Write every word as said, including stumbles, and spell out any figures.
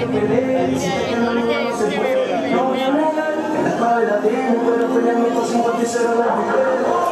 que peleé, dice que no no se fue. No voy a negar, la espada la tengo, pero peleando por cincuenta y cero la